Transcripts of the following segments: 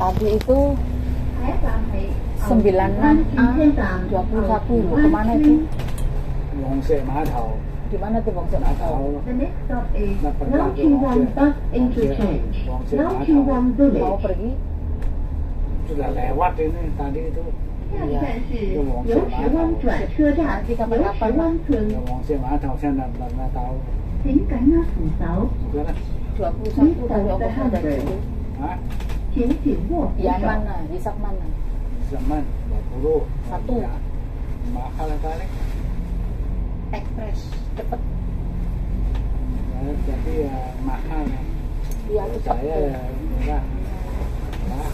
Tadi itu 96A 21 loh. Kemana itu? Wongsek Matau. Di mana tuh Wongsek Matau? Mau pergi? Sudah lewat ini tadi itu. Iya. Nanti kapan-kapan lah. Wongsek Matau saya nggak tahu. Sudah lah. 21 tadi ongkosnya dari situ. Hah? Yang mana? Isak mana? Zaman 20. Satu. Ya. Mahal kali. Express cepet. Ya, jadi ya mahal. Iya Kalau cepet. saya ya murah. Nah,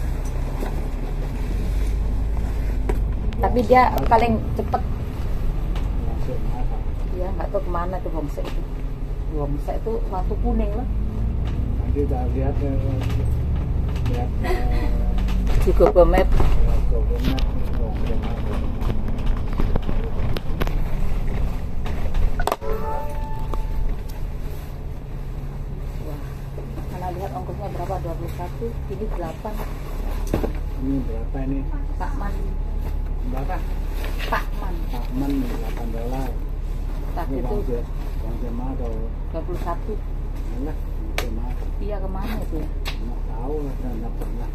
Tapi dia paling cepet. Wongsek Matau. Iya nggak tahu kemana tuh Wongsek itu. Wongsek itu lampu kuning loh. Nanti kita lihat Di Google Map. Google Map Wongsek Matau. Wah, karena lihat ongkosnya berapa? 21, ini 8. Ini berapa ini? Pak Man, Berapa? Pak Man. Takman $8. Tadi Ini itu Wongsek Matau. 21. Alah, Wongsek Matau. Iya kemana itu ya? Nggak tahu lah, saya nggak pernah.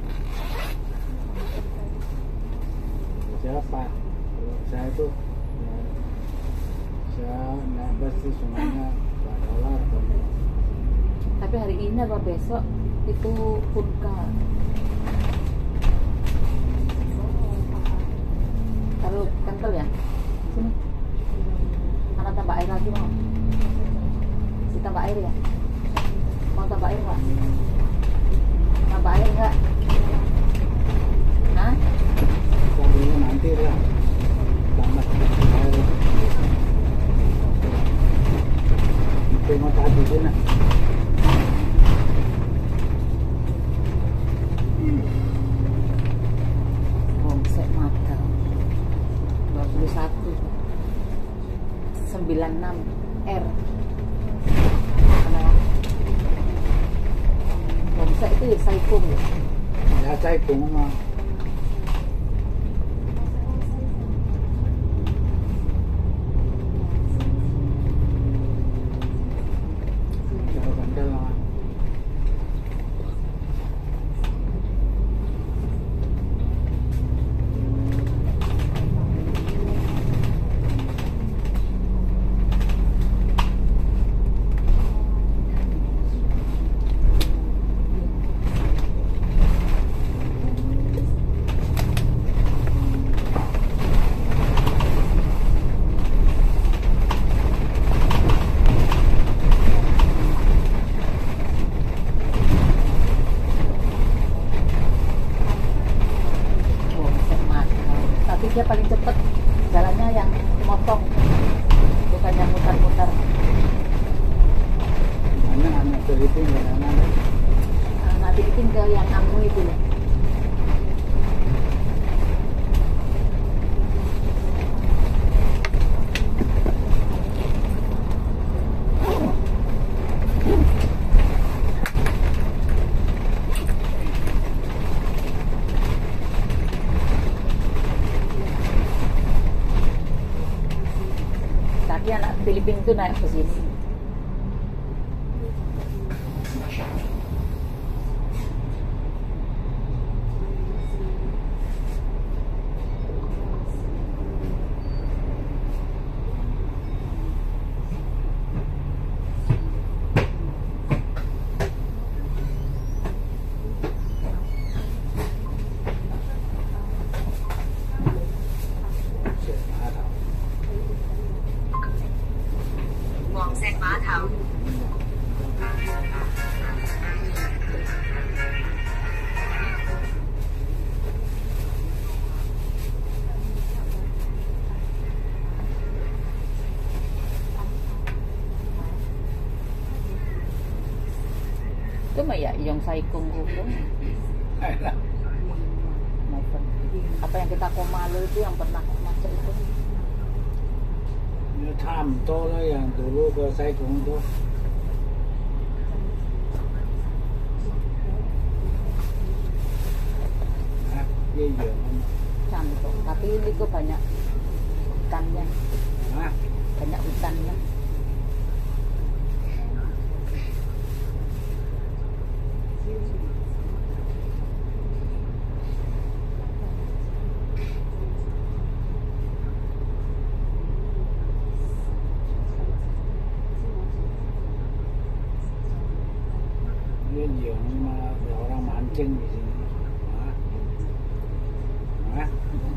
Siapa? Kalau saya itu ya, saya nebas di sungainya $2. Tapi hari ini atau besok itu Punka. Taruh kental ya? Sini. Mana tambah air lagi mau? Ditambah air ya? Mau tambah air nggak? Tambah air nggak? Hah? Tapi nanti lah, tambah air. Tengok tadi sana. Wongsek Matau 21 96R. Mana ya? Wongsek itu ya Saikung ya? Ya saya mah. Jauh bandel lah. Wongsek Matau. Tapi dia paling cepet jalannya yang motong, bukan yang mutar-mutar. Mana anak Filipina dan anak Nanti bikin ke yang kamu itu ya. Tadi anak Filipina itu naik ke sini. Wongsek Matau. 都咪ya yang Saikung hukum. Apa yang kita Komalo itu yang pernah macet itu? Ya, 差唔多啦yang dulu ke Saikung itu. Iya iya. Cantik. Tapi ini kok banyak ikannya, Hah? banyak hutannya. Iya iya, malah ada orang mancing di sini. Hah? Hah?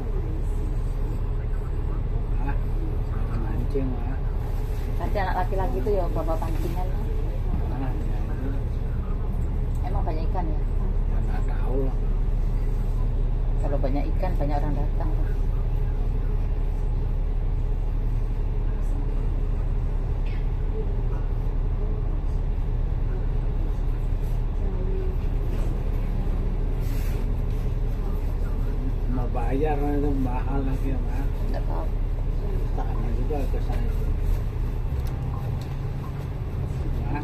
Hah? Ada mancing, Hah? Nanti anak laki-laki itu ya bawa pancingan. Hah? Ya, itu. Emang banyak ikan ya? Ya, nggak tahu lah. Kalau banyak ikan banyak orang datang. Mau bayar itu mahal lagi ya, Mak. Nggak tahu. Tanya juga ke saya. Hah?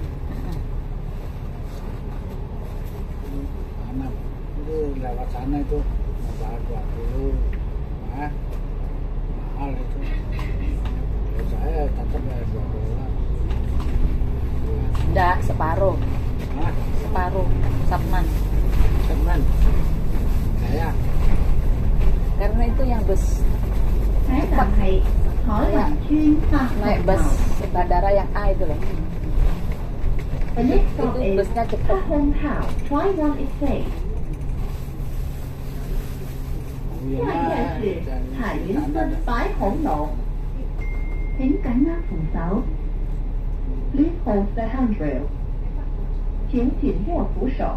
Sana itu lewat sana itu mau bayar 20. Hah? Mahal itu. Kalau saya tetap bayar $2. Enggak, separuh. Hah? Separuh. Sapman. Teman. Saya. Karena itu yang bus 采访系海雲村發 naik 學 bus 樓。 bandara yang A itu loh. The next stop Itu is busnya Bắc cepet. Hồng Hào Taiwan Estate。 Iya, 下一站是彩雲村擺好路。請緊握扶手。Please hold the handrail。請緊握扶手。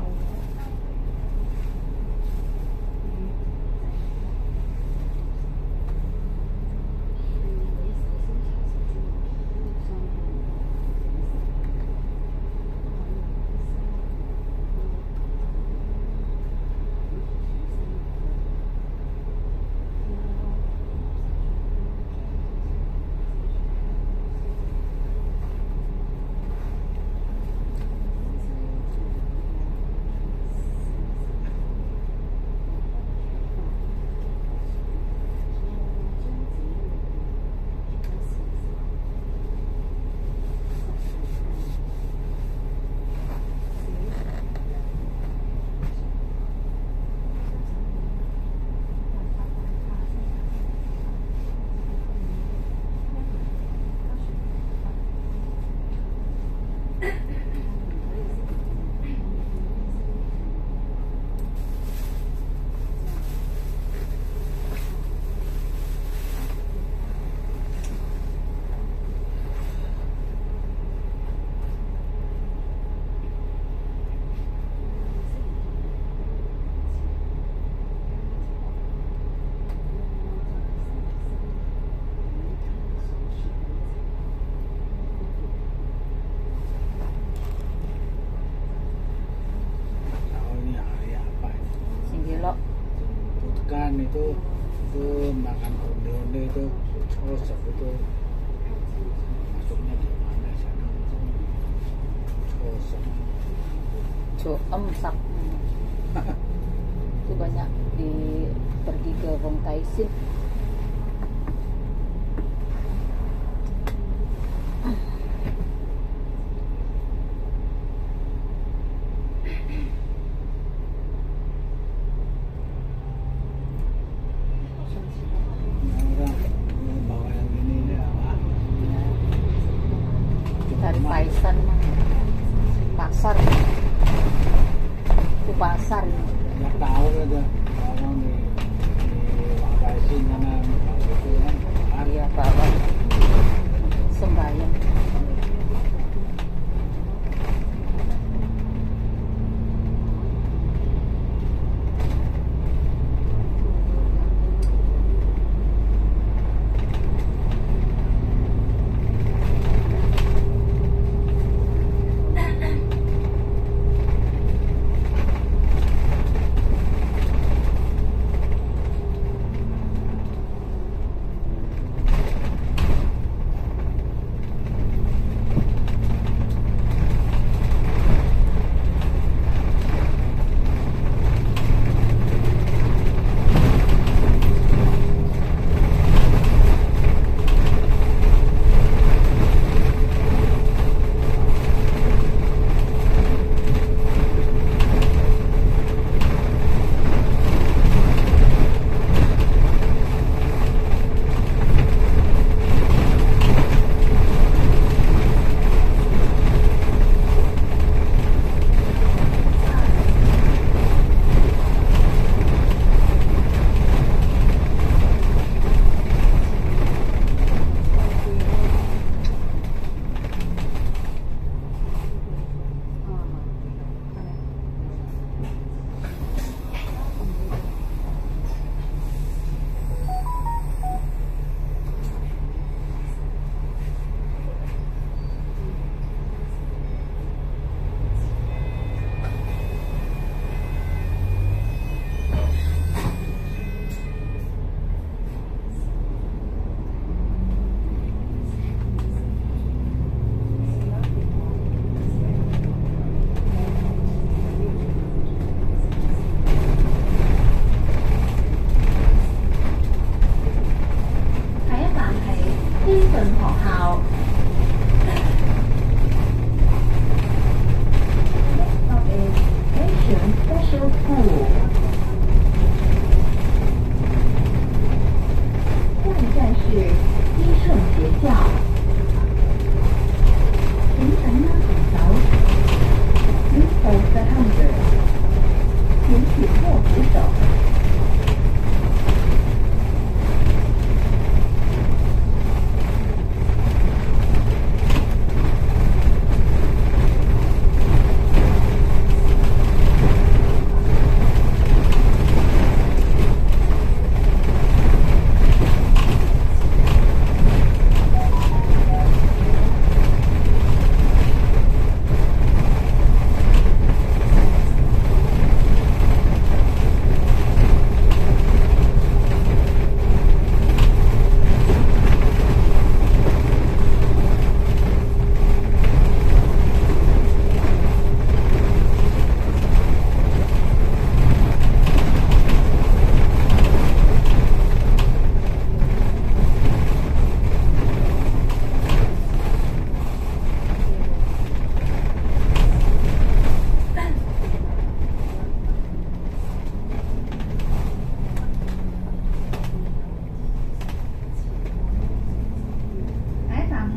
Tahu ini hari apa ini? Singgilo. Kan itu makan onde-onde itu cosok itu masuknya di mana sana? Cosok. Coem sak. Itu banyak di pergi ke Wong Tai Sin. Orang bawa yang ini apa? Dari Paisan mah. Pasar. Itu pasar ini. Nggak tahu aja orang di Wangkaisin sana itu kan. Iya, bawa sembayang.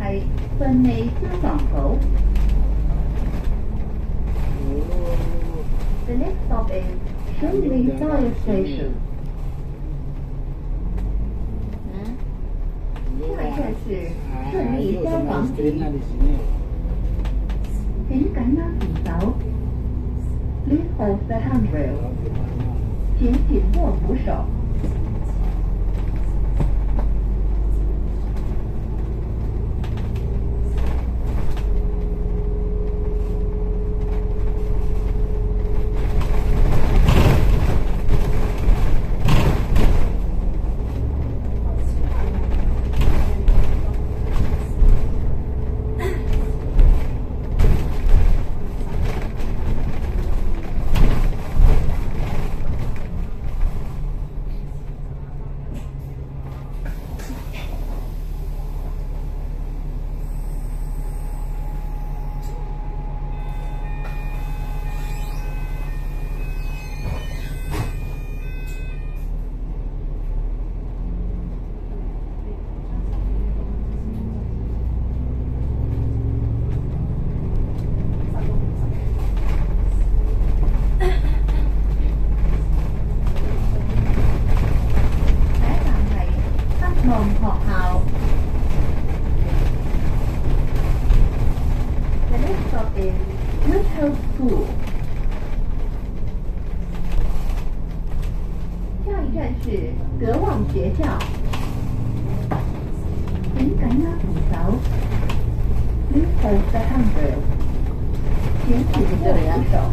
係順利消防局。The next stop is Shunli Fire Station。下一站是順利消防局。請緊握扶手。Please hold the handrail。請緊握扶手。The next stop is Woodhouse School。下一站是德望学校。请緊握扶手。Please hold the handrail。請緊握扶手。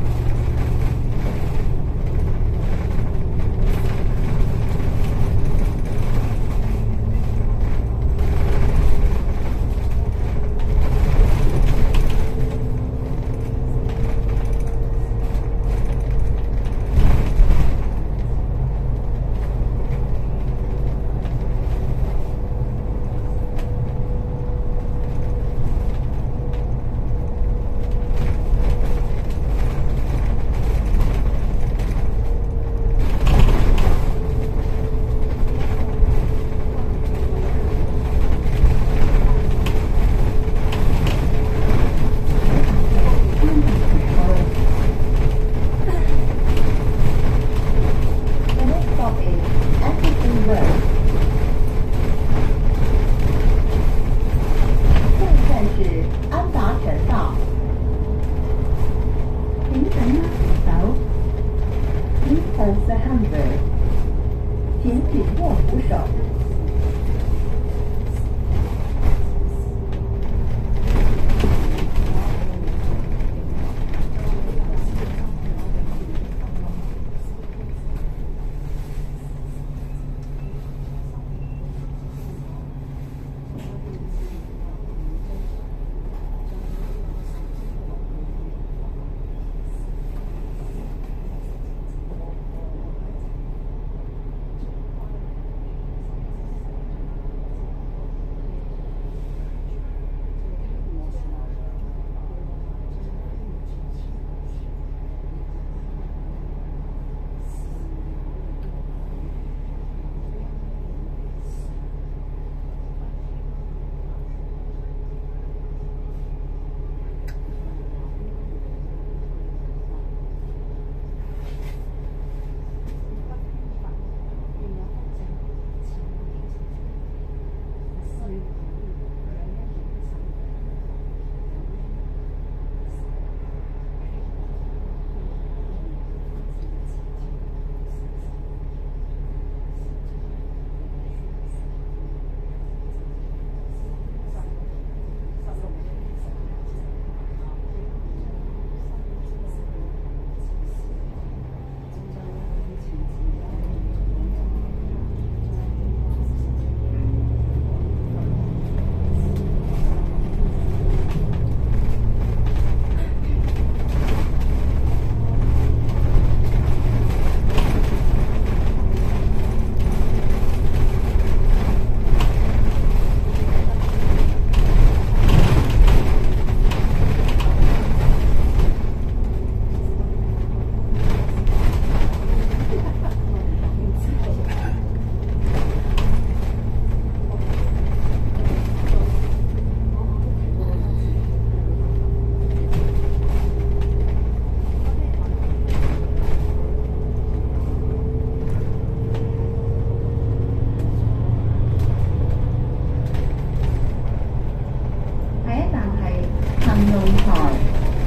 unknown time.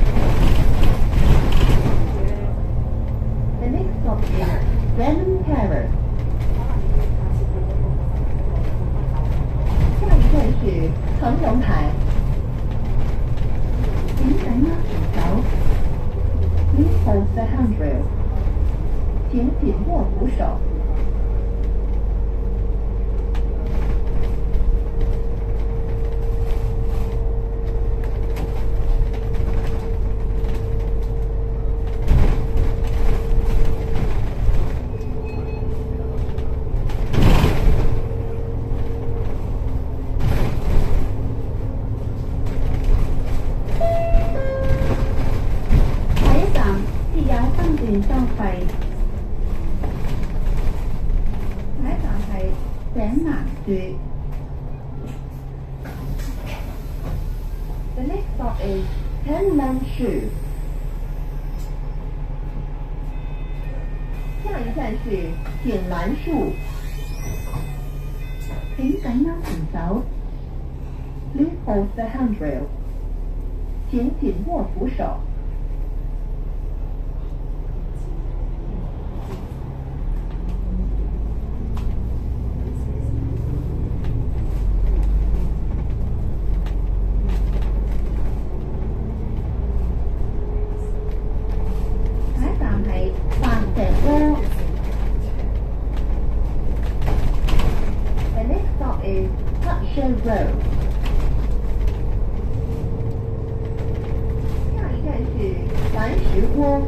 The next stop is Venom Terrace. 下一站是腾龙台。请赶压扶手。Please hold the handrail. 请紧握扶手。收費。下一站係井南樹。The next stop is 天南樹。下一站是锦蘭樹。請緊握扶手。Please hold the handrail. 請緊握扶手。The next stop is Hutchison Road. 下一站是蓝石窝。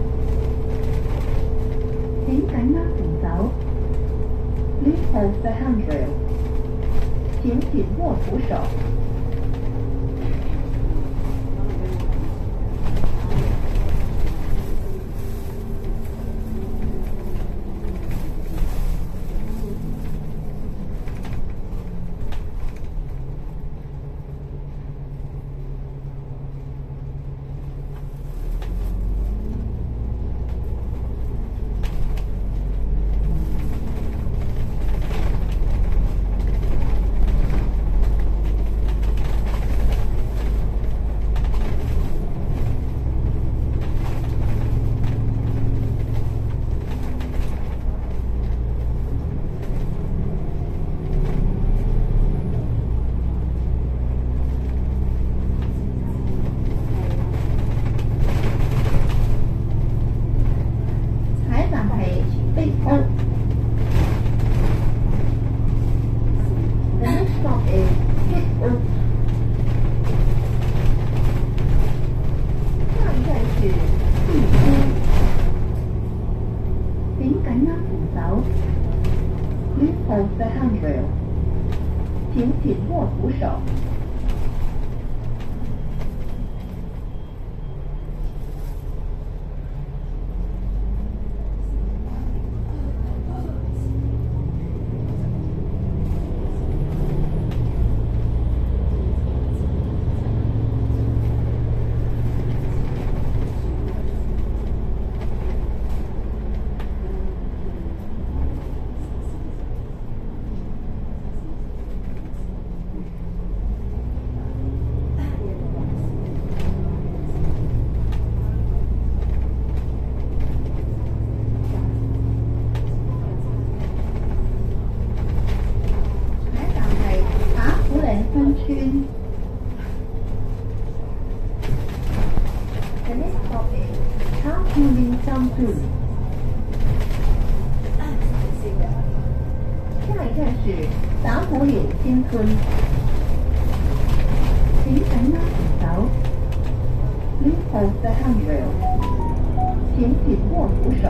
请紧握扶手。Please hold the handrail. 请紧握扶手。Please hold the handrail. 请紧握扶手。The next stop is 塔湖林商村。下一站是打虎岭新村。请紧握扶手。Please hold the handrail. 请紧握扶手。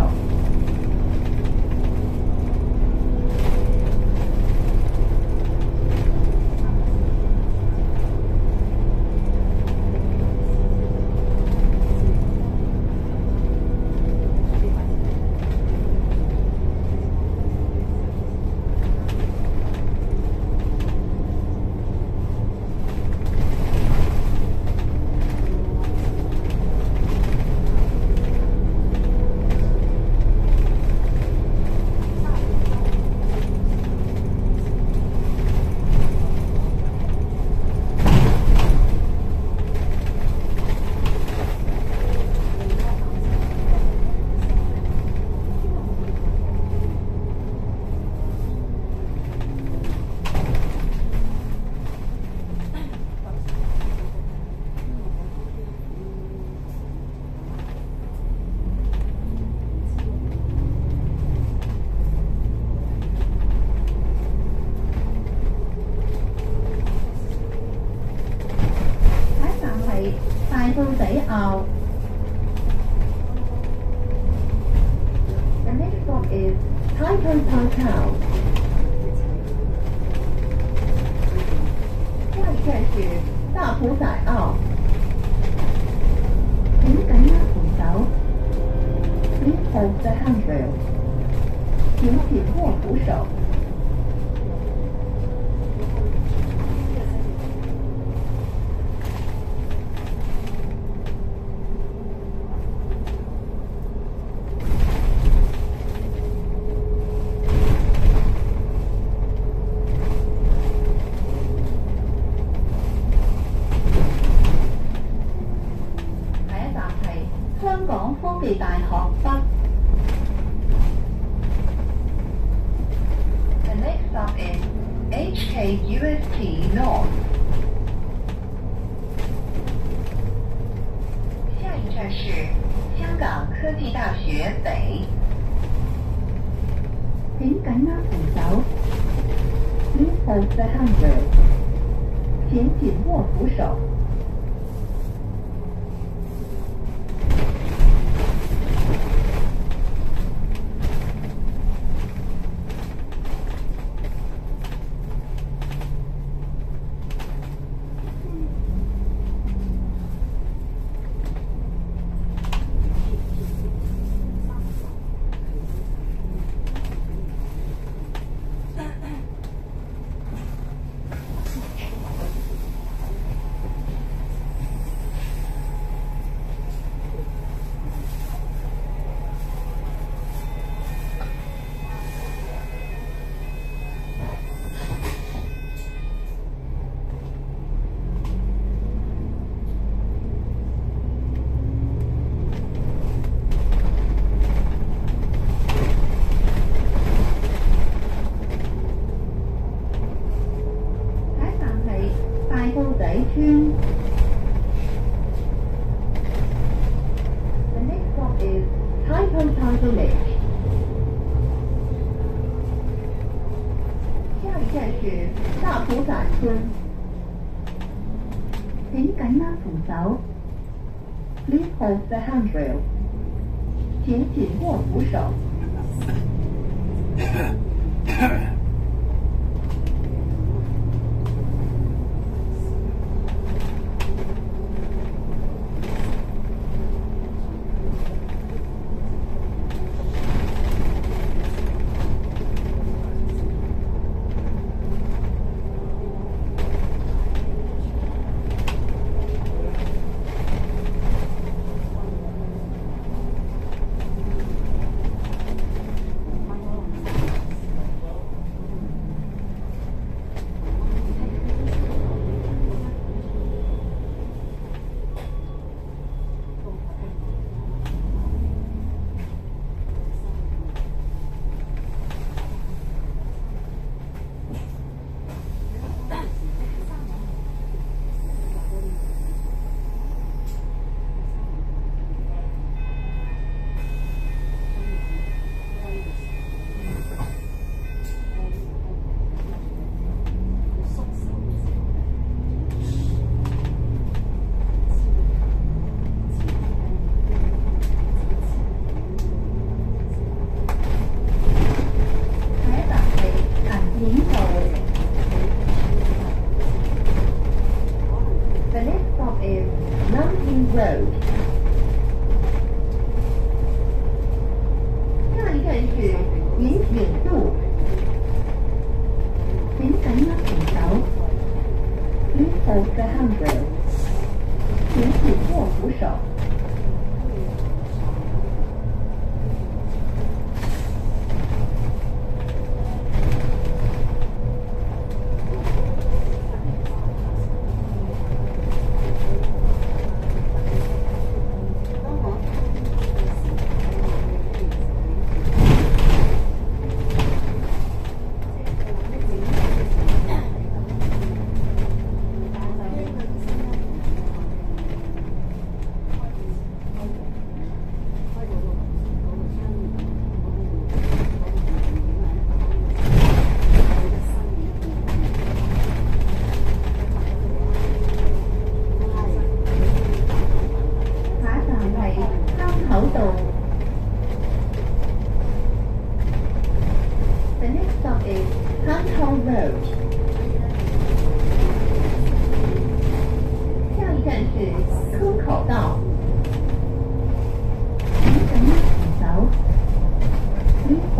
埔仔坳。The next stop is Taipei Hotel。下一站是大埔仔坳。請緊握扶手。Please hold the handrail。請緊握扶手。香港科技大學北。The next stop is HKUST North。下一站是香港科技大學北。請緊握扶手。Please hold the handrail。請緊握扶手。The next stop is Taipei Village。下一站是大埔仔村。請緊握扶手。Please hold the handrail。請緊握扶手。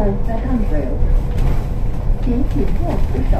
hold the handrail，请紧握扶手。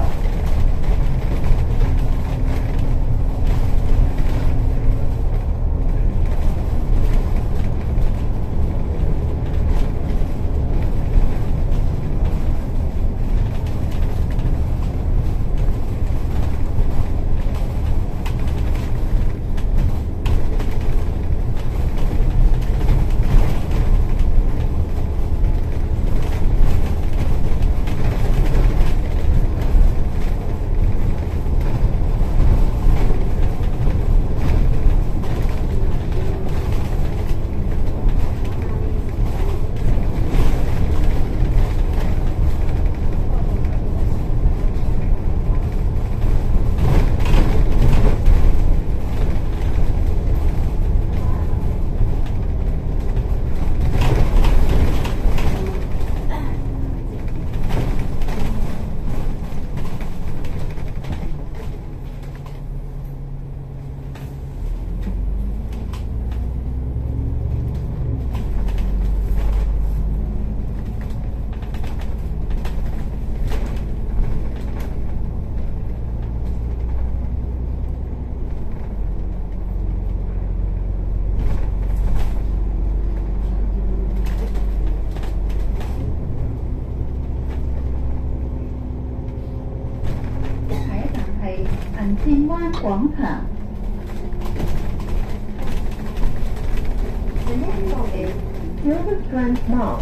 金湾广场。The next stop is Silverstrand Mall。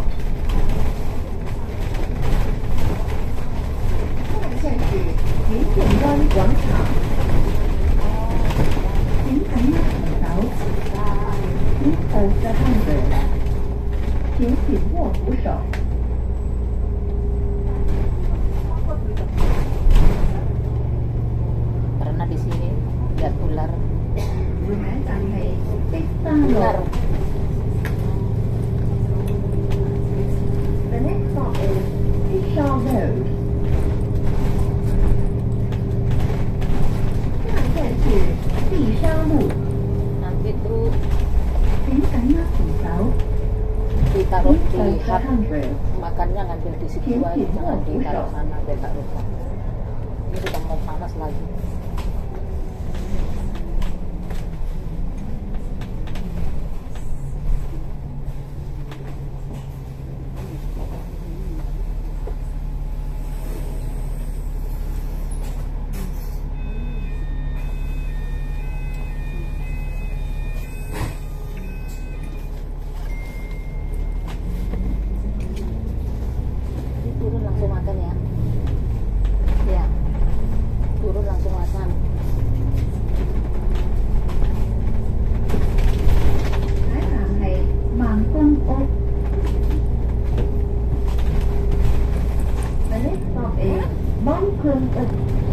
下一站是云锦湾广场。请按右扶手。Please hold the handrail。请紧握扶手。 Karena di sini lihat ular. Ular. The next stop is Bishaw Road. 下一站是碧沙路。 Nanti itu 请按右扶手。 ditaruh di Please hold the hub handrail. makannya ngambil di situ aja, jangan ditaruh sana biar tak rusak. Ini sudah mau panas lagi. Turun langsung makan ya. Ya. Turun langsung makan. Hải Phạm Thị, Hoàng Quân Úc. The next stop is Bóng Quân Úc.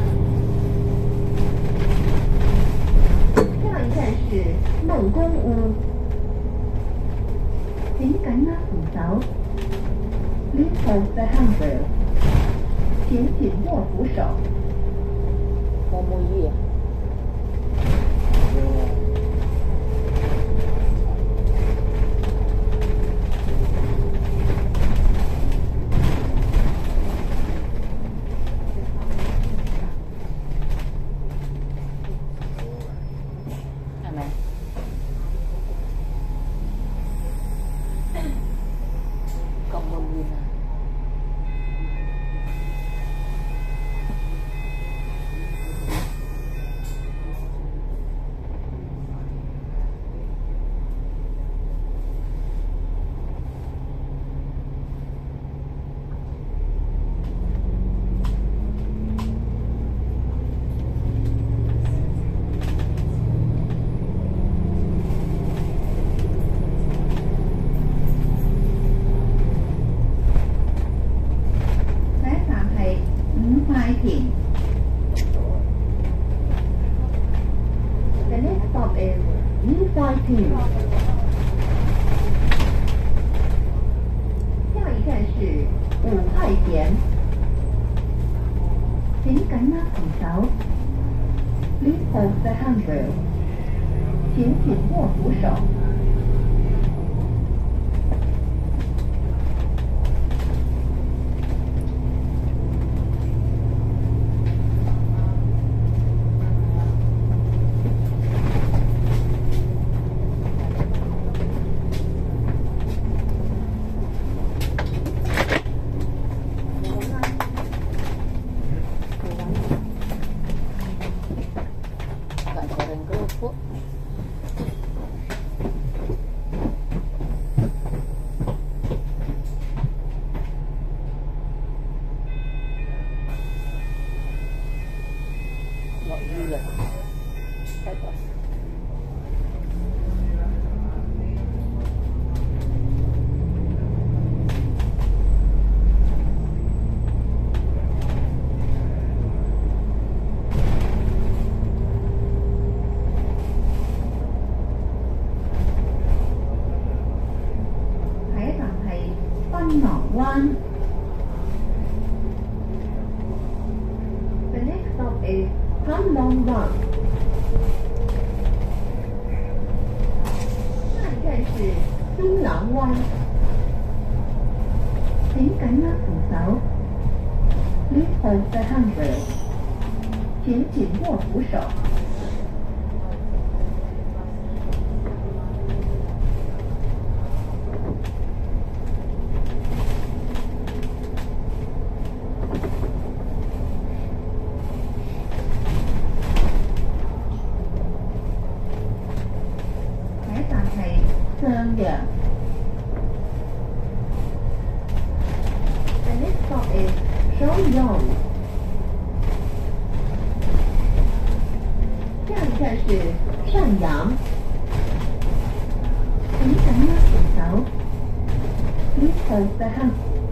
下一站是梦宫屋。请紧握扶手。Please hold the handrail. 请紧握扶手。 Mau muyi ya. Amen. Kebun Hải Phạm Thị, Nguyễn Hoài Thiện. The next stop is Nguyễn Hoài Thiện. 下一站是五块田。请紧握扶手。Please hold the handrail. 请紧握扶手。 湾。The next stop is Panlong Run。下一站是槟榔湾。请緊握扶手。Please hold the handrail。請緊握扶手。下一站係上陽。The next stop is Shouyong。下一站是上陽。請緊握扶手。Please hold the hand。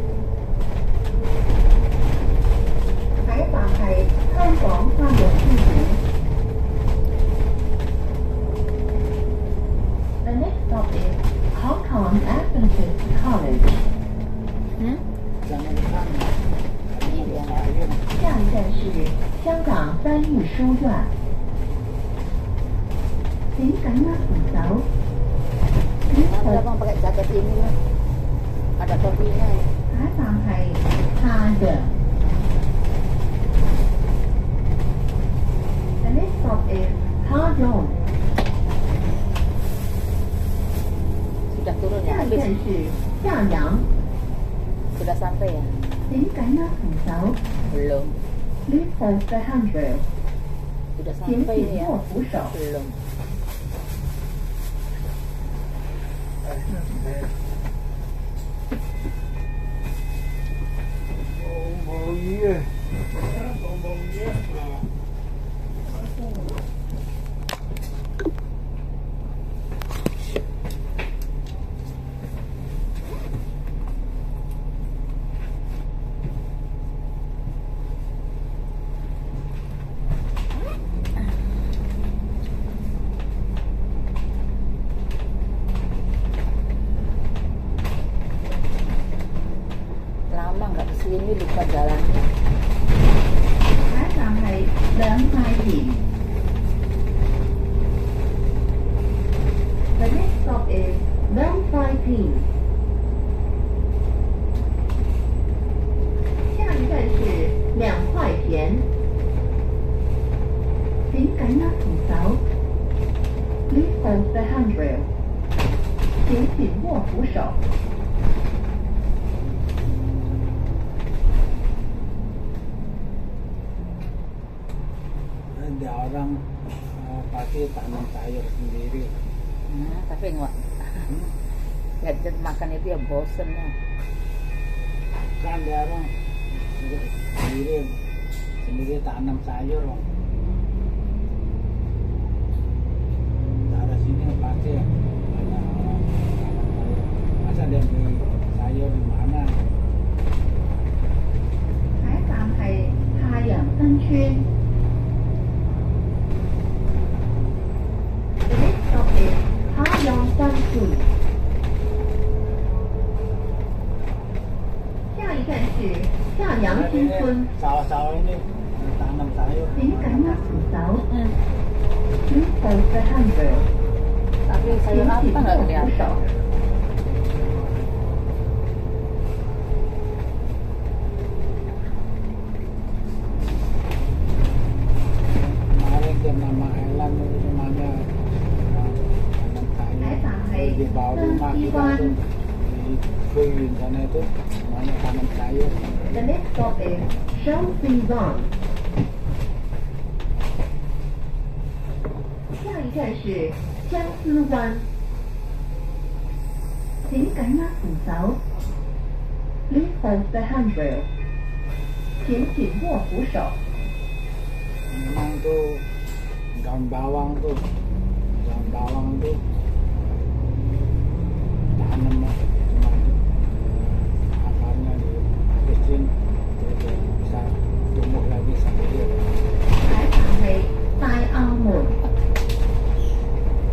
下一站係香港花樣書館。The next stop is Hong Kong Adventist College。 Jangan lupa. 下一站是香港翻译书院。请緊握扶手。 Ada bang pakai jaket ini nih. Ada topinya. 下一站係太陽。The next stop is Taiwan。 Sudah turun ya? 下一站 Habis. 是向陽。 Sudah sampai ya? 請緊握扶手。 Belum. Please hold the handrail。 Sudah 請 sampai 緊 ini ya? 握扶手。 Belum. Oh iya. Lama nggak kesini lupa jalannya. 下一站係兩塊田。The next stop is 兩塊田。下一站是兩塊田。請緊握扶手。Please hold the handrail。請緊握扶手。 Ada orang pasti tanam sayur sendiri. Nah, tapi nggak. Gadget makan itu ya bosen ya. Kan dia orang sendiri tanam sayur. Dari sini pasti ada orang tanam sayur. Masa dia beli sayur di mana? 下一站係太陽新村。The next stop is 太陽新村。下一站是向陽新村。 Sawah-sawah ini tanam sayur. 請緊握扶手。Please hold the handrail。 Tapi 請 sayur 緊 apa 握 nggak 扶 kelihatan? 手。 Kemarin ke nama Ellen itu rumahnya tanam sayur. Di bawah rumah kita tuh di Kuyin sana itu semuanya tanam sayur. The next stop is 雙線灣。下一站是相思灣。請緊握扶手。Please hold the handrail。請緊握扶手。 Memang tuh daun bawang tuh tanam cuma akarnya dihabisin terus bisa tumbuh lagi sendiri. 下一站係大澳門。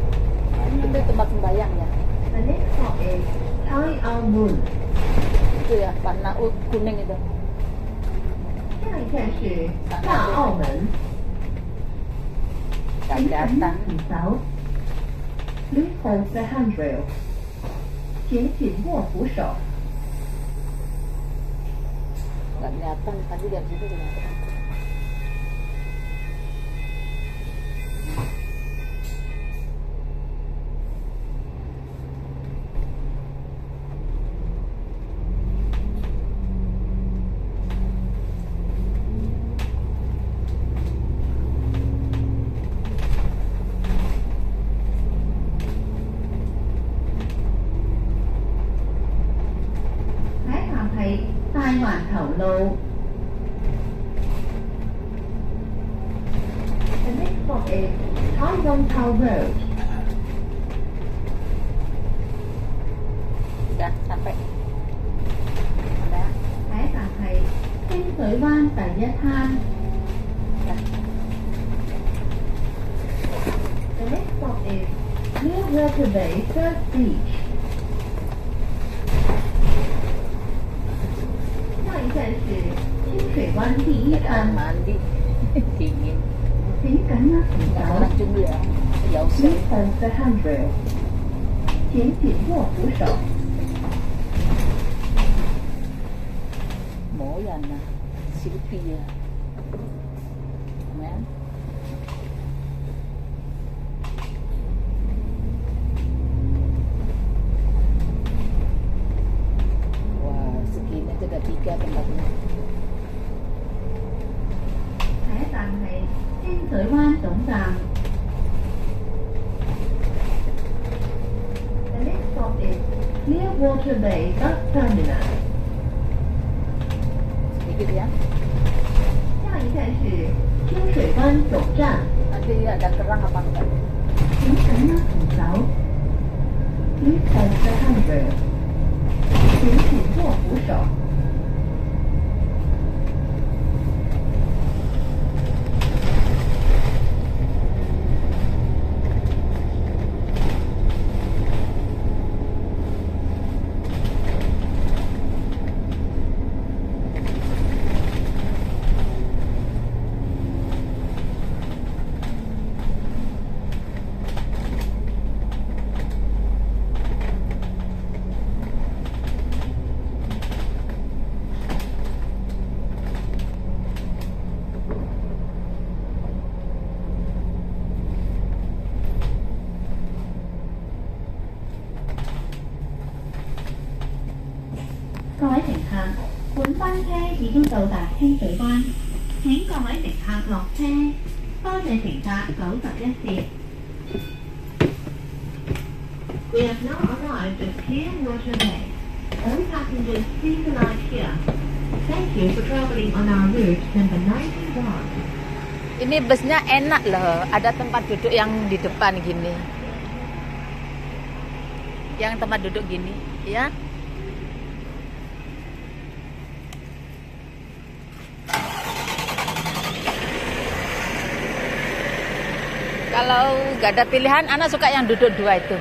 Itu Karena tempat sembahyang ya? The next stop is 太澳門。 Itu itu ya, warna kuning itu. 下一站是大澳门， Gak 请 kelihatan. 紧走。Please hold the handrail，请紧握扶手。 Gak kelihatan, tadi dari situ kelihatan. Tai Hoàn Thầu Lô. The next stop is Tai Vong Thao Road. Udah sampai. Udah. Hãy tạm thấy Thiên Thủy Văn tại Gia Than. Udah. The next stop is Near Water Bay First Beach. 下一站是清水湾第一 Ada 滩， mandi. Dingin. 请赶快扶 Gak 手 langsung dulu ya. Jauh ，Please sih. hold the handrail，请紧握扶手。 Moyana, Sylvia. Amen. Wah, segini tuh ada 3 tempatnya. 海站係清水灣總站。The next stop is Clearwater Bay Bus Terminal。 Sedikit ya. 下一站是清水灣總站， Nanti ada kerang apa enggak? 請緊握扶手。Please hold the handrail，請緊握扶手。 各位乘客，本班車已經到達清水灣，請各位乘客落車。多謝乘客91線。We have now arrived at Clearwater Bay. All passengers please alight here. Thank you for traveling on our route number 91. Ini busnya enak loh, ada tempat duduk yang di depan gini. Yang tempat duduk gini, ya. Kalau nggak ada pilihan, anak suka yang duduk 2 itu.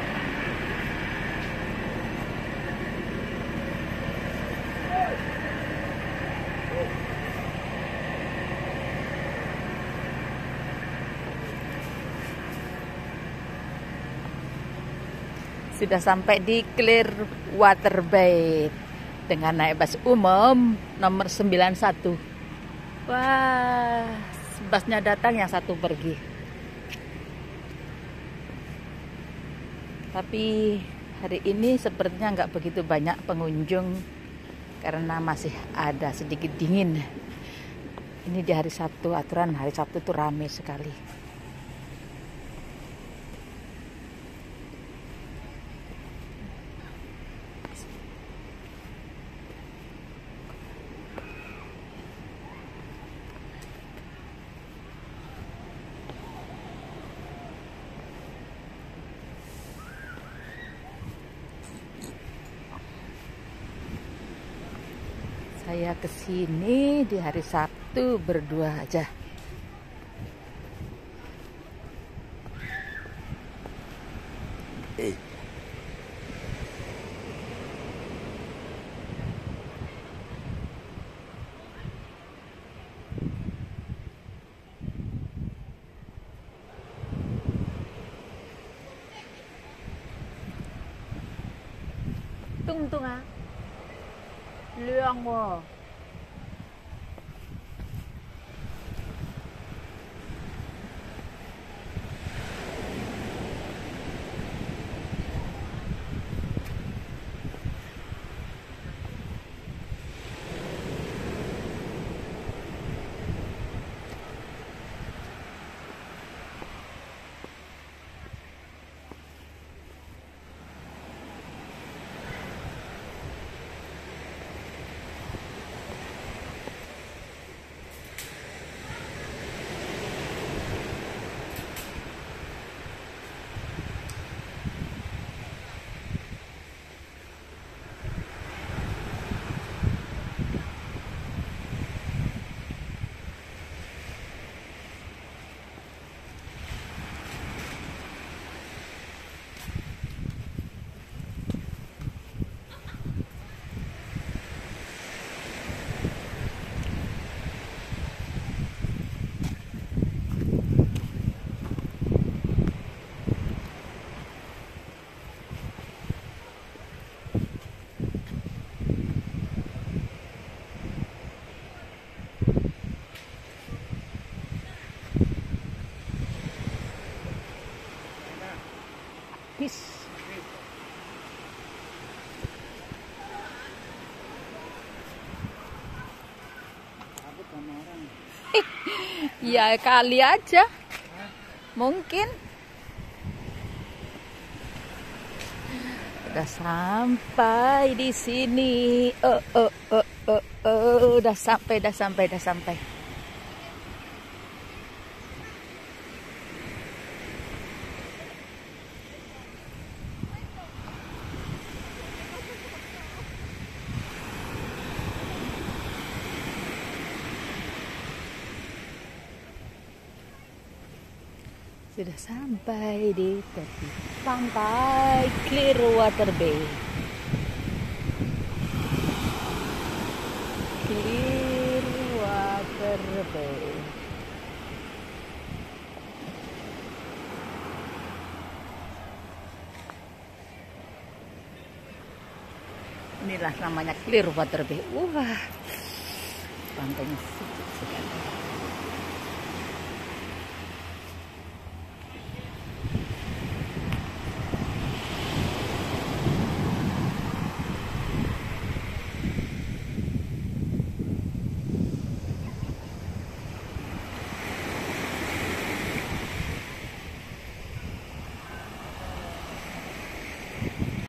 Sudah sampai di Clearwater Bay dengan naik bus umum nomor 91. Wah, busnya datang yang satu pergi. Tapi hari ini sepertinya nggak begitu banyak pengunjung karena masih ada sedikit dingin. Ini di hari Sabtu, aturan hari Sabtu tuh ramai sekali. Saya kesini di hari Sabtu berdua aja. Untung-untung ah. Liang mo. Peace. Aku sama orang. Ya kali aja. Mungkin. Udah sampai di sini. Udah sampai. Sudah sampai di tepi pantai Clearwater Bay. Clearwater Bay. Inilah namanya Clearwater Bay. Wah, pantainya sejuk sekali.